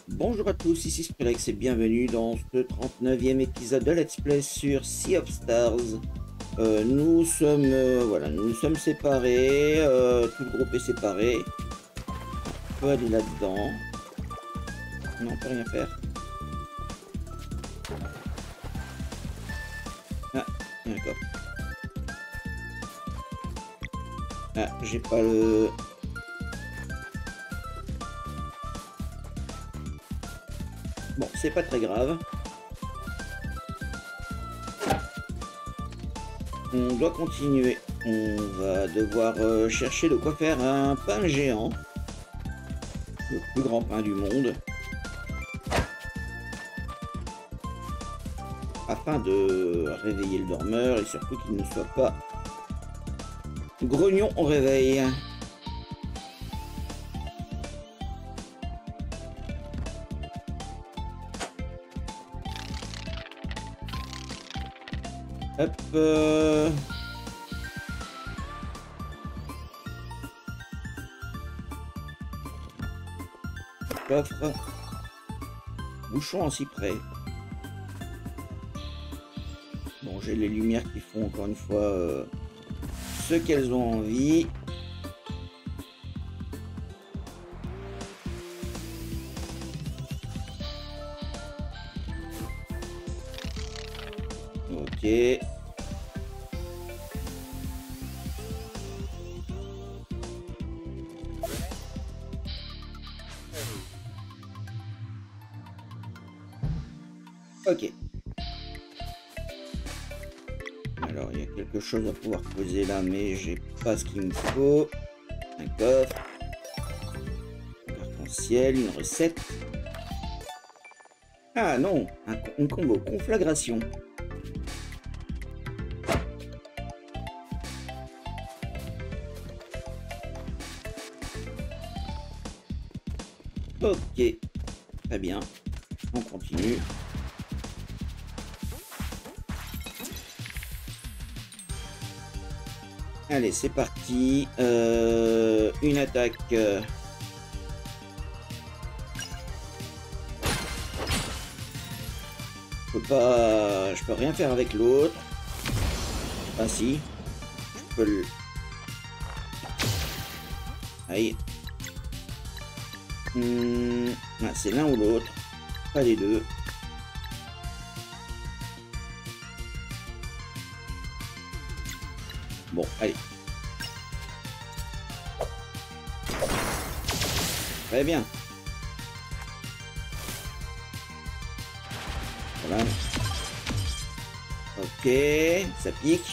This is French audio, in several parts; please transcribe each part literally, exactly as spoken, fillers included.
Bonjour à tous, ici Sprilex et bienvenue dans ce trente-neuvième épisode de Let's Play sur Sea of Stars. Euh, nous sommes euh, voilà, nous nous sommes séparés, euh, tout le groupe est séparé. On peut aller là-dedans. Non, on peut rien faire. Ah, il y a un coffre. Ah, j'ai pas le... Bon, c'est pas très grave. On doit continuer. On va devoir euh, chercher de quoi faire un pain géant. Le plus grand pain du monde. Afin de réveiller le dormeur et surtout qu'il ne soit pas grognon au réveil. Hop. Euh... Coffre. Bouchon en cyprès. Bon, j'ai les lumières qui font encore une fois euh, ce qu'elles ont envie. Ok. Ok. Alors, il y a quelque chose à pouvoir poser là, mais j'ai pas ce qu'il me faut. Un coffre. Un arc-en-ciel, une recette. Ah non, un, un combo conflagration. Ok, très bien. On continue. Allez, c'est parti. Euh, une attaque. Euh... Je peux pas... Je peux rien faire avec l'autre. Ah si. Je peux le... Aïe. Hum... Ah, c'est l'un ou l'autre. Pas les deux. Bon, allez. Très bien. Voilà. Ok, ça pique.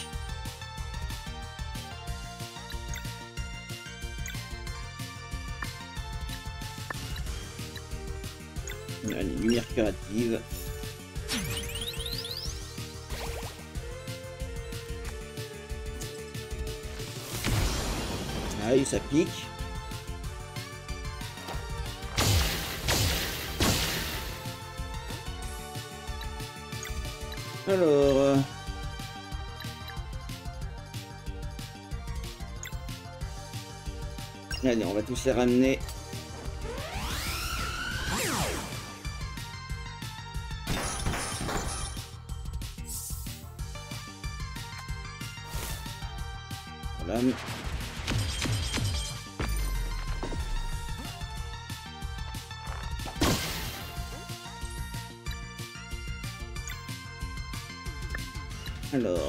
On a une lumière curative. Aïe, ça pique. Alors... Euh... Allez, on va tous les ramener. Voilà. Alors...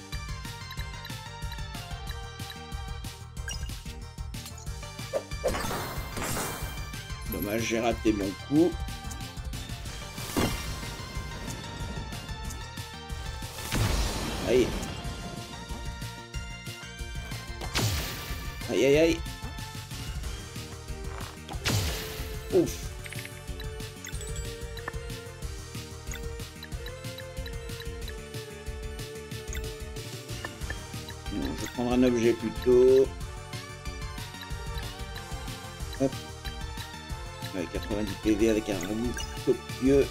Dommage, j'ai raté mon coup. Aïe. Aïe aïe aïe. Ouf. Non, je vais prendre un objet plutôt. Hop. Avec quatre-vingt-dix P V avec un roux copieux.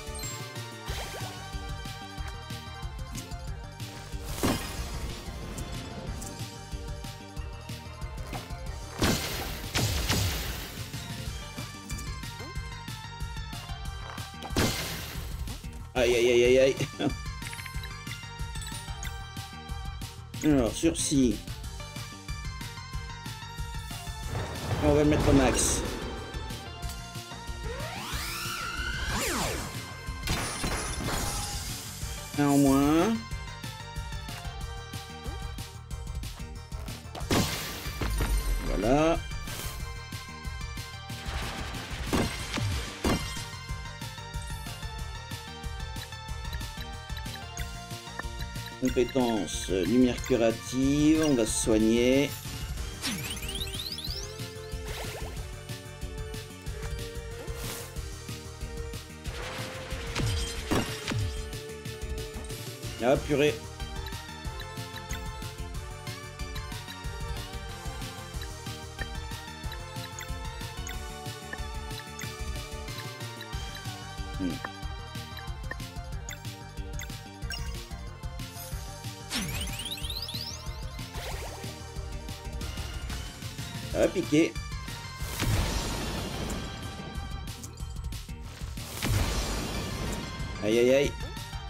Aïe, aïe, aïe, aïe, aïe. Alors, sursis. On va le mettre au max. Un en moins. Voilà. Compétence euh, lumière curative, on va se soigner. Ah purée. Hmm. Ça va piquer. Aïe aïe aïe.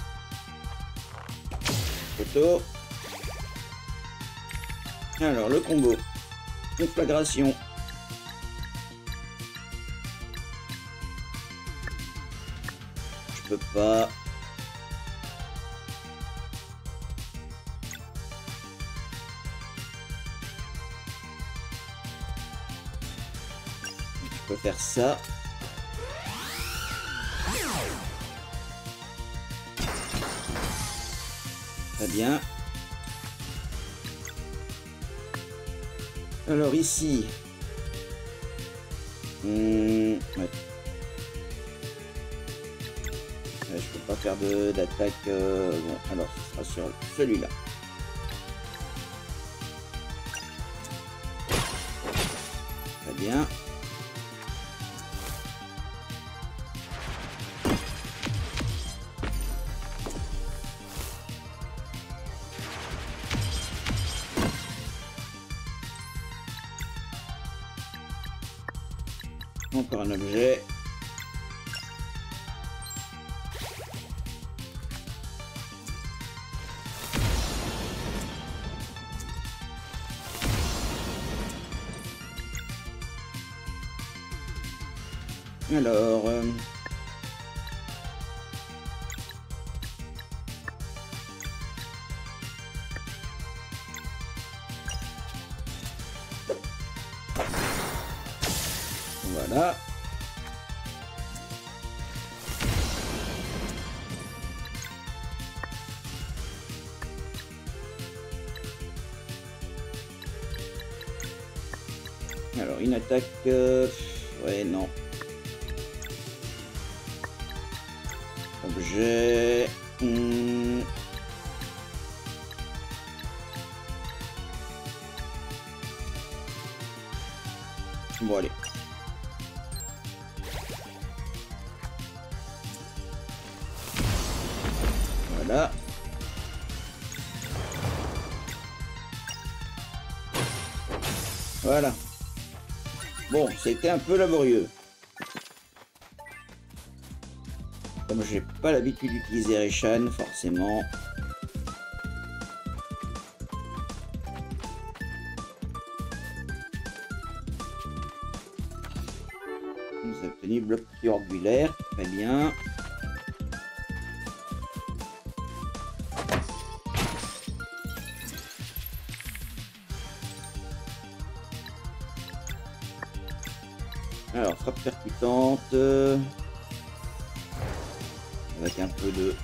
Photo. Alors le combo. Conflagration. Je peux pas. Je peux faire ça. Très bien. Alors ici. Hmm, ouais. Ouais, je peux pas faire de d'attaque. Euh, bon, alors ce sera sur celui-là. Très bien. Encore un objet. Alors... Euh... Voilà. Alors, une attaque... Euh... Ouais, non. Objet... Hmm. Bon, allez. Voilà. Voilà. Bon, c'était un peu laborieux. Comme j'ai pas l'habitude d'utiliser Reshan, forcément. Vous avez obtenu bloc triangulaire, très bien. Alors, frappe percutante. Euh, avec un peu de...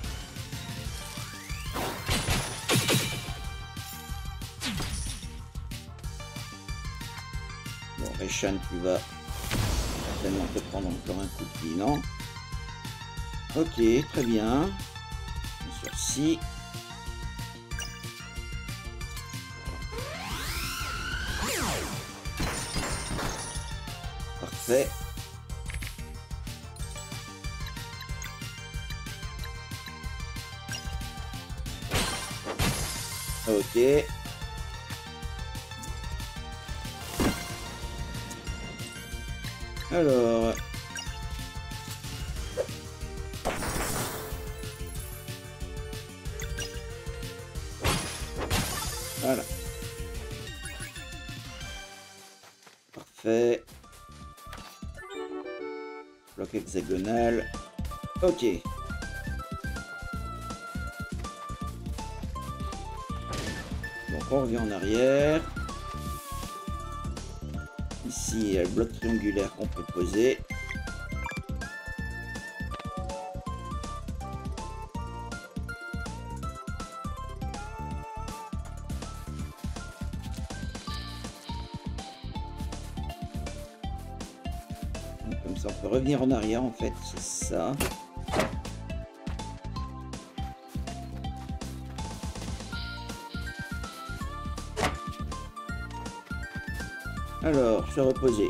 Bon, Reshan, tu vas certainement te prendre encore un coup de pied, non? Ok, très bien. Sursis. Parfait. Ok. Alors. Voilà. Parfait. Bloc hexagonal. Ok. Donc on revient en arrière. Ici, il y a le bloc triangulaire qu'on peut poser. Donc, comme ça, on peut revenir en arrière, en fait, c'est ça. Alors, se reposer.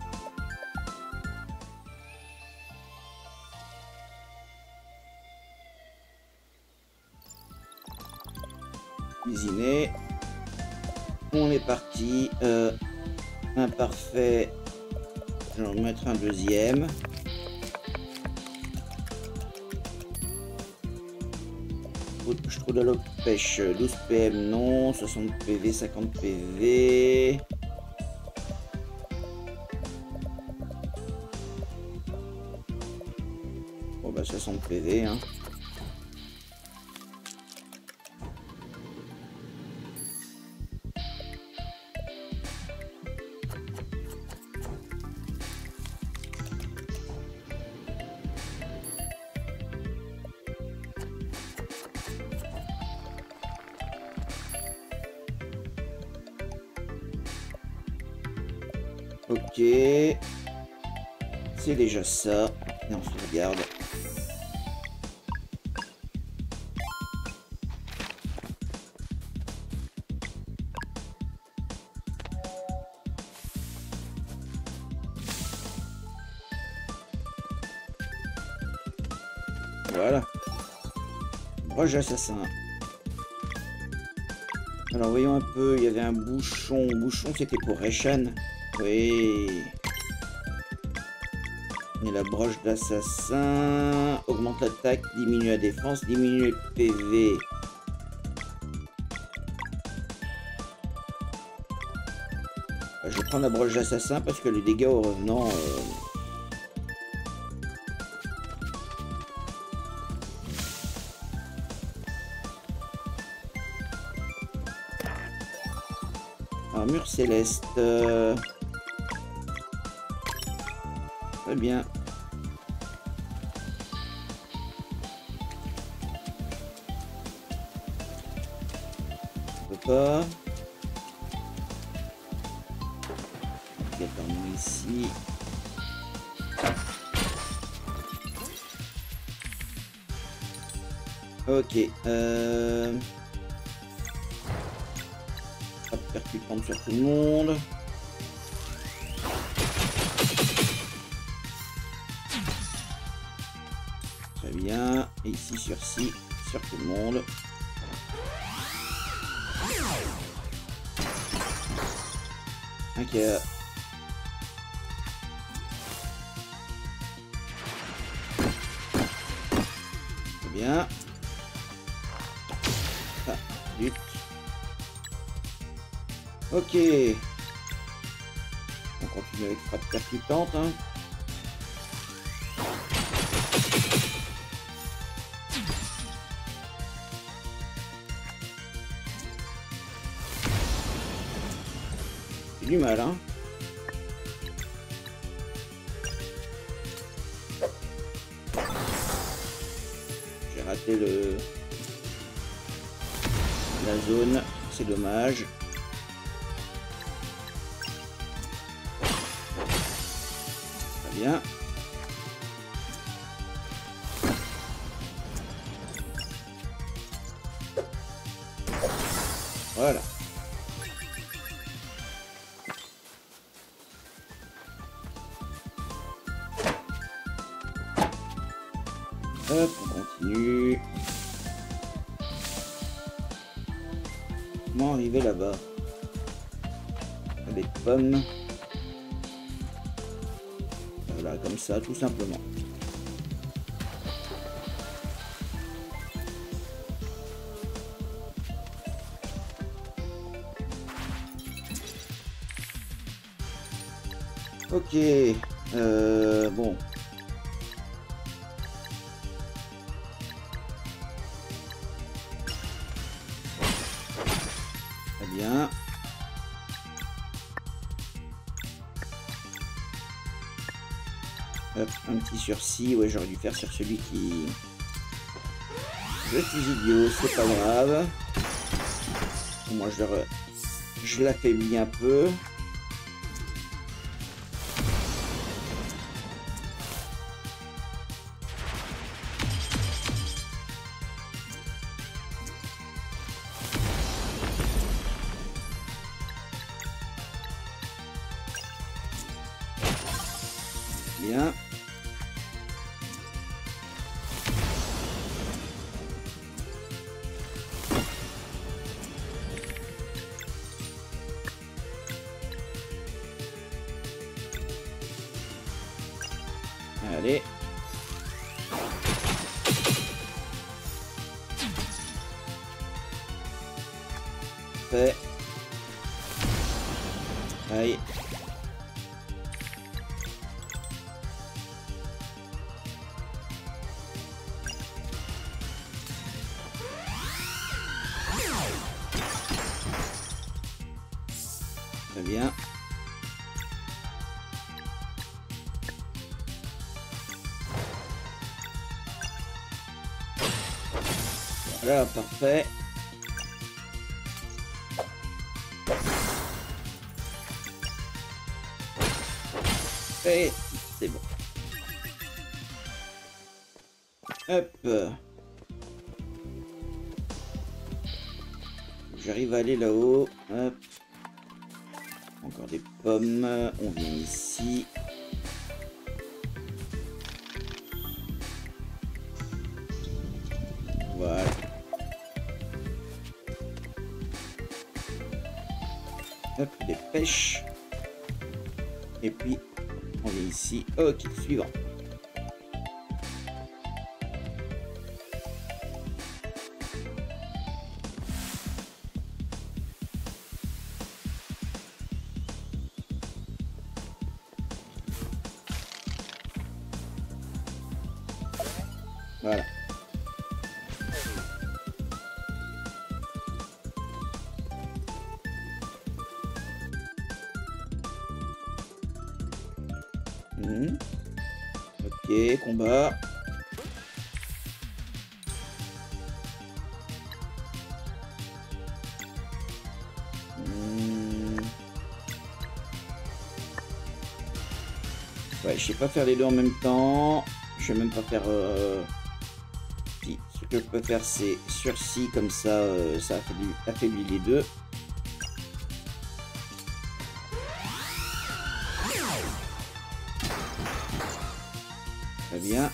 Cuisiner. On est parti. Euh, imparfait. Je vais en mettre un deuxième. Je trouve de l'eau pêche. douze P M non. soixante P V, cinquante P V. Bon bah soixante P V hein. Ok, c'est déjà ça. Et on se regarde. Voilà. Broche assassin. Alors voyons un peu, il y avait un bouchon. Bouchon c'était pour Reshan. Oui. Et la broche d'assassin augmente l'attaque, diminue la défense, diminue le P V. Je vais prendre la broche d'assassin parce que les dégâts au revenant. Euh... Armure céleste. Euh... Très bien. On peut pas. Attends, ici. Ok. Euh... Frappe percutante sur tout le monde. Très bien. Et ici sur ci, sur tout le monde. Ok. Très bien. Ah, lutte. Ok. On continue avec frappe percutante. Hein. C'est du mal, hein. J'ai raté le... la zone, c'est dommage. Très bien. Voilà. Hop, on continue. Comment arriver là-bas? Avec pommes. Voilà, comme ça, tout simplement. Ok. Euh, bon. Très bien. Hop, un petit sursis. Ouais, j'aurais dû faire sur celui qui... Je suis idiot, c'est pas grave. Moi, je, le... je l'affaiblis un peu. Bien. Allez. Fait. Aïe. Très bien. Voilà, parfait. Et c'est bon. Hop. J'arrive à aller là-haut. Hop. Encore des pommes. On vient ici. Voilà. Hop, des pêches. Et puis, on vient ici. Ok, suivant. Voilà. Mmh. Ok, combat. Mmh. Ouais, je sais pas faire les deux en même temps. Je vais même pas faire... Euh... Si, ce que je peux faire, c'est sursis, comme ça, euh, ça affaiblit, affaiblit les deux. Très bien.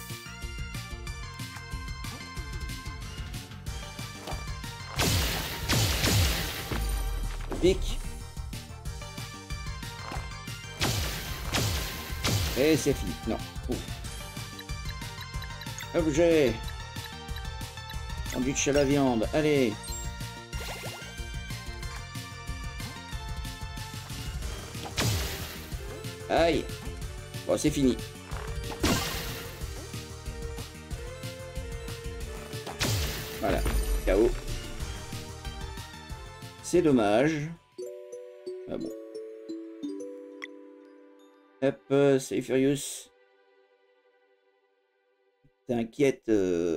Pique. Et c'est fini. Non. Ouf. Objet. Sandwich à la viande. Allez. Aïe. Bon, c'est fini. Voilà. K O. C'est dommage. Ah bon. Hop, euh, c'est Furious. T'inquiète. Euh...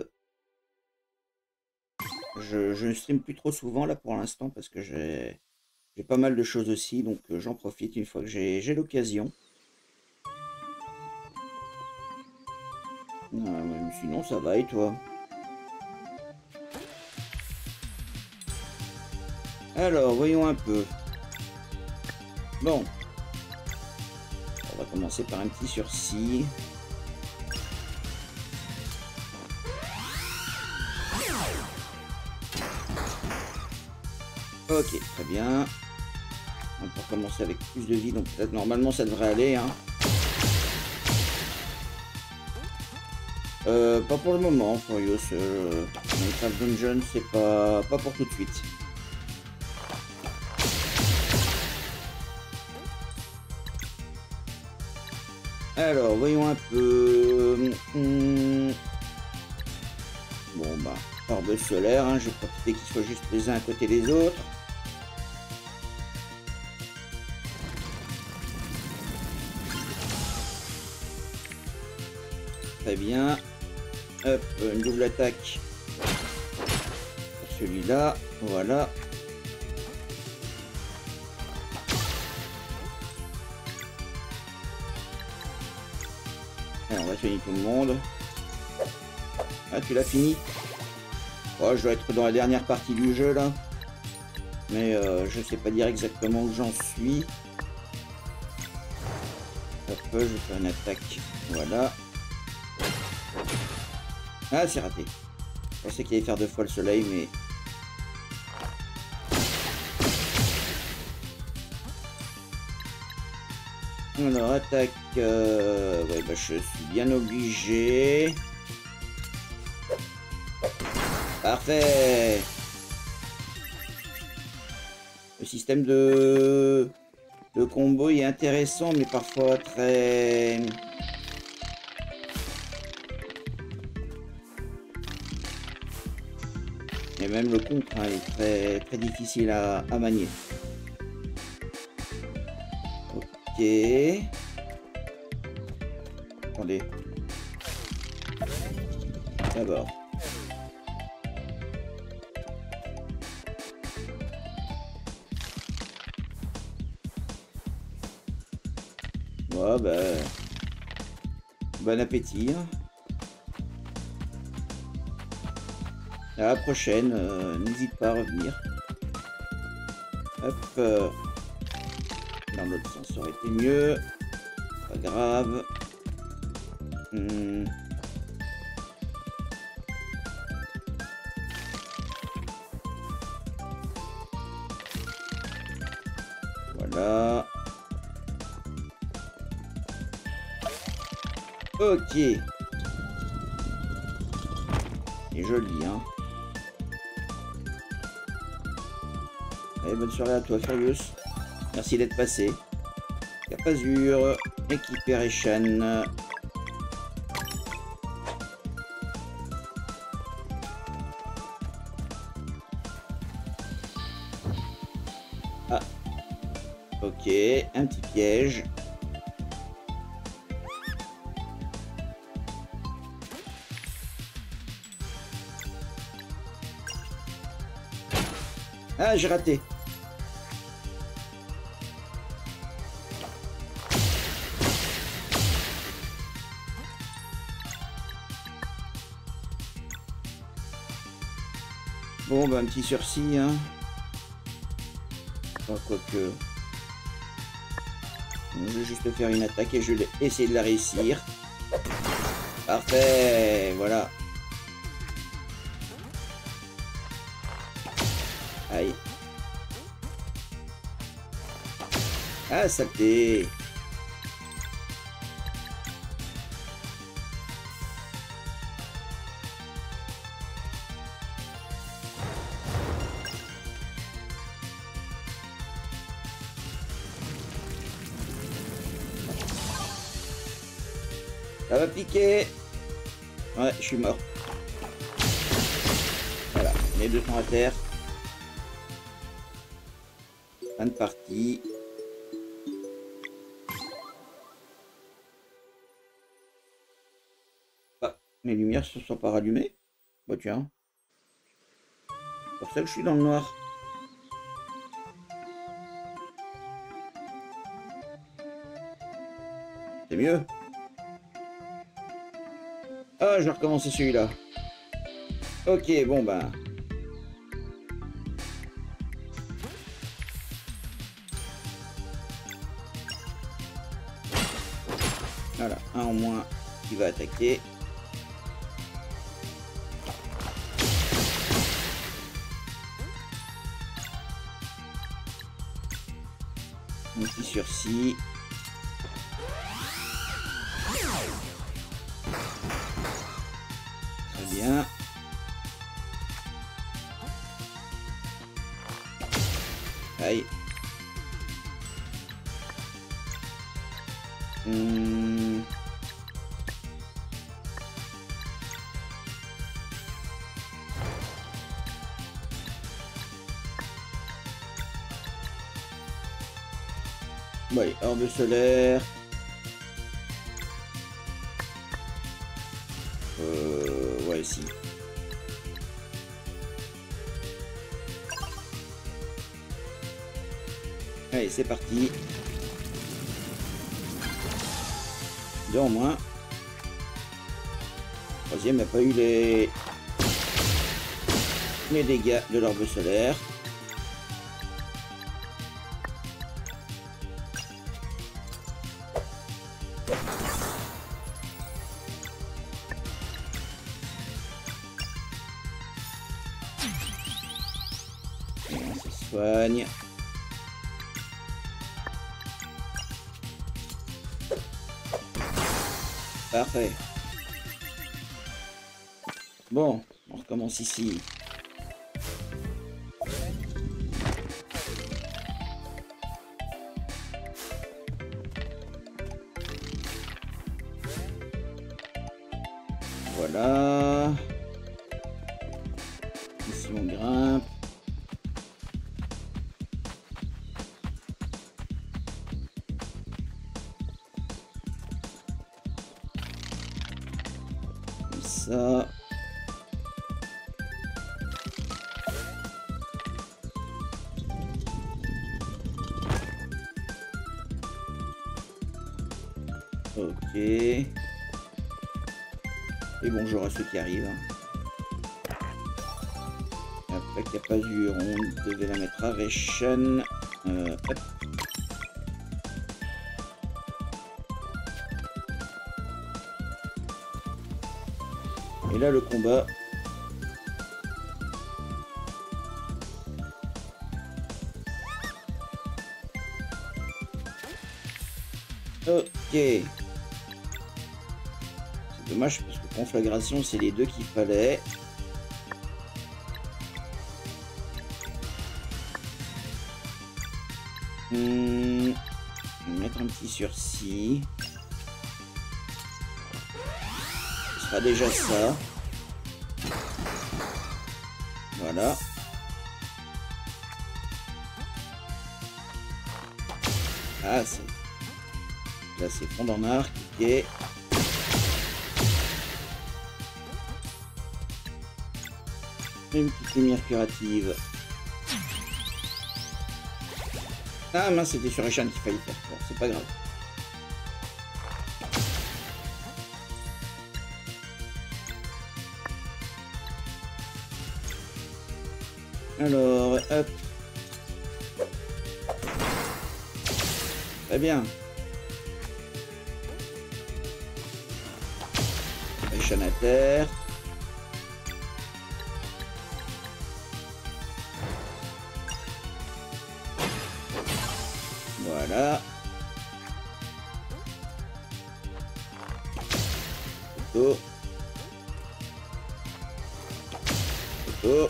Je, je ne stream plus trop souvent là pour l'instant parce que j'ai j'ai pas mal de choses aussi, donc euh, j'en profite une fois que j'ai j'ai l'occasion. Ah, sinon ça va et toi? Alors voyons un peu. Bon. On va commencer par un petit sursis. Ok, très bien. On peut commencer avec plus de vie, donc peut-être normalement ça devrait aller. Hein. Euh, pas pour le moment, Furious. Euh, Minecraft Dungeon, c'est pas, pas pour tout de suite. Alors, voyons un peu. Hum. Bon, bah, orbe solaire, hein. Je vais profiter qu'ils soient juste les uns à côté des autres. Très bien. Hop, une double attaque pour celui-là. Voilà. Alors, on va soigner tout le monde. Ah, tu l'as fini? Oh, je dois être dans la dernière partie du jeu, là. Mais euh, je sais pas dire exactement où j'en suis. Hop, je vais faire une attaque. Voilà. Ah, c'est raté. Je pensais qu'il allait faire deux fois le soleil, mais... Alors, attaque... Euh... Ouais, bah, je suis bien obligé. Parfait. Le système de... de combo est intéressant, mais parfois très... Et même le contre hein, est très, très difficile à, à manier. Ok. Attendez. D'abord. Ouais, bah... Bon appétit. Hein. À la prochaine, euh, n'hésite pas à revenir. Hop. Euh, dans l'autre sens, ça aurait été mieux. Pas grave. Hmm. Voilà. Ok. C'est joli, hein. Allez, bonne soirée à toi, Furious. Merci d'être passé. Capazur, Equiperation. Ah. Ok, un petit piège. Ah, j'ai raté. Bon, bah, un petit sursis, hein. Enfin, quoique... Je vais juste faire une attaque et je vais essayer de la réussir. Parfait, voilà. Aïe. Ah, saleté. Ça va piquer. Ouais, je suis mort. Voilà, les deux sont à terre. Fin de partie. Ah, mes lumières se sont pas rallumées. Bah tiens. C'est pour ça que je suis dans le noir. C'est mieux. Ah, je vais recommencer celui-là. Ok, bon bah. Voilà, un en moins qui va attaquer. Un petit sursis. Très bien. Aïe. Hum... Ouais, orbe solaire. Euh, ouais, si. Allez, c'est parti. Deux en moins. Troisième n'a pas eu les... les dégâts de l'orbe solaire. Et on se soigne. Parfait. Bon, on recommence ici. Voilà. Ici on grimpe. Comme ça. Ok. Et bonjour à ceux qui arrivent. Après qu'il n'y a pas eu, on devait la mettre à Ration. Euh, hop. Et là le combat. Ok. C'est dommage parce que conflagration c'est les deux qu'il fallait. Hmm. On va mettre un petit sursis. Ce sera déjà ça. Voilà. Ah, c'est... Là, c'est fond en arc. Ok. Une petite lumière curative. Ah mince, c'était sur Echan qu'il fallait faire. Bon, c'est pas grave. Alors, hop. Très bien. Echan à terre. Voilà. Photo. Photo.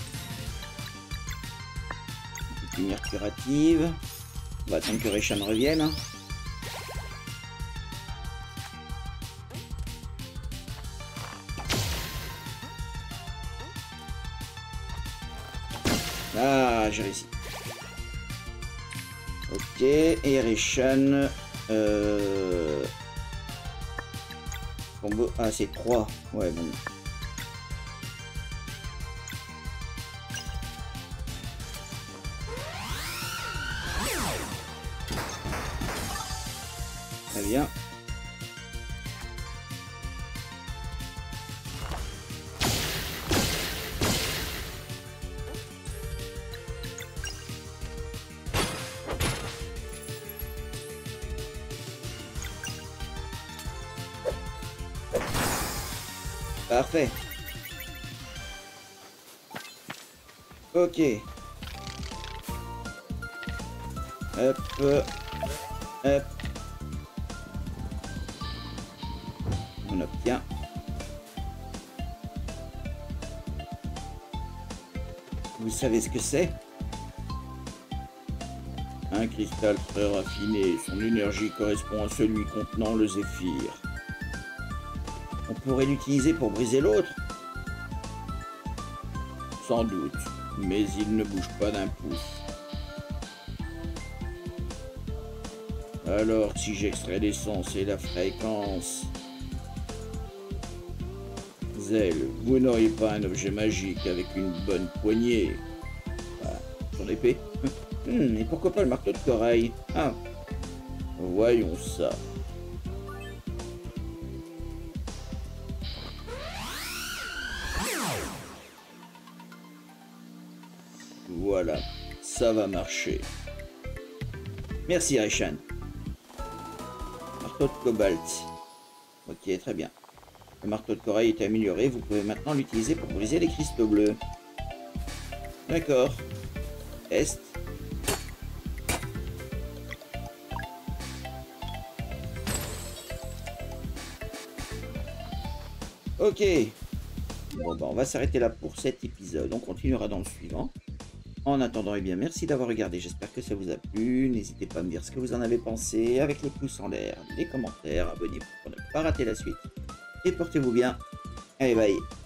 Petite lumière curative. On va attendre que Reshan revienne. Hein. Ah, j'ai réussi. Ok, et Reshan. Euh... Combo. Ah, c'est trois. Ouais, bon. Très bien. Parfait. Ok. Hop. Hop. On obtient. Vous savez ce que c'est? Un cristal très raffiné. Son énergie correspond à celui contenant le zéphyr. On pourrait l'utiliser pour briser l'autre? Sans doute, mais il ne bouge pas d'un pouce. Alors, si j'extrais l'essence et la fréquence... Zell, vous n'auriez pas un objet magique avec une bonne poignée? Voilà, son épée. Hum, et pourquoi pas le marteau de corail? Ah, voyons ça. Voilà, ça va marcher. Merci, Aishan. Marteau de cobalt. Ok, très bien. Le marteau de corail est amélioré. Vous pouvez maintenant l'utiliser pour briser les cristaux bleus. D'accord. Est. Ok. Bon, bah, on va s'arrêter là pour cet épisode. On continuera dans le suivant. En attendant, eh bien, merci d'avoir regardé. J'espère que ça vous a plu. N'hésitez pas à me dire ce que vous en avez pensé avec les pouces en l'air, les commentaires. Abonnez-vous pour ne pas rater la suite. Et portez-vous bien. Allez, bye.